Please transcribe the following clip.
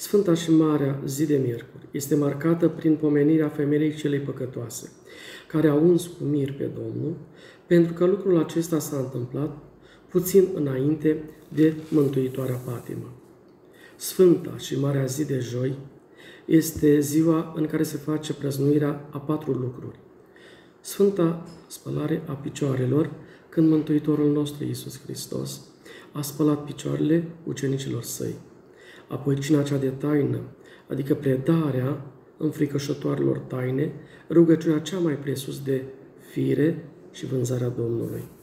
Sfânta și Marea zi de miercuri este marcată prin pomenirea femeii celei păcătoase, care a uns cu mir pe Domnul, pentru că lucrul acesta s-a întâmplat puțin înainte de mântuitoarea patimă. Sfânta și Marea zi de joi este ziua în care se face prăznuirea a 4 lucruri. Sfânta spălare a picioarelor, când Mântuitorul nostru Iisus Hristos a spălat picioarele ucenicilor săi. Apoi cina cea de taină, adică predarea înfricoșătoarelor taine, rugăciunea cea mai presus de fire și vânzarea Domnului.